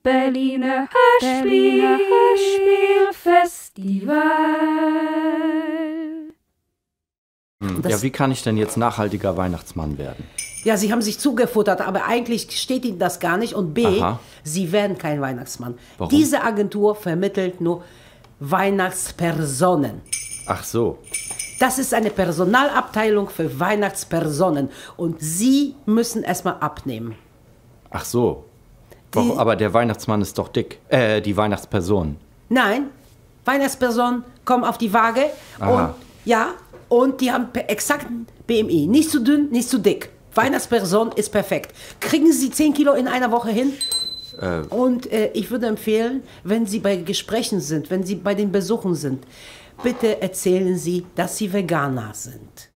Berliner Hörspielfestival. Ja, wie kann ich denn jetzt nachhaltiger Weihnachtsmann werden? Ja, Sie haben sich zugefuttert, aber eigentlich steht Ihnen das gar nicht. Und B, Aha. Sie werden kein Weihnachtsmann. Warum? Diese Agentur vermittelt nur Weihnachtspersonen. Ach so. Das ist eine Personalabteilung für Weihnachtspersonen. Und Sie müssen erstmal abnehmen. Ach so. Warum? Aber der Weihnachtsmann ist doch dick. Die Weihnachtsperson. Nein, Weihnachtspersonen kommen auf die Waage. Aha. Und die haben exakten BMI. Nicht zu dünn, nicht zu dick. Weihnachtsperson ist perfekt. Kriegen Sie 10 Kilo in einer Woche hin? Und ich würde empfehlen, wenn Sie bei Gesprächen sind, wenn Sie bei den Besuchen sind, bitte erzählen Sie, dass Sie Veganer sind.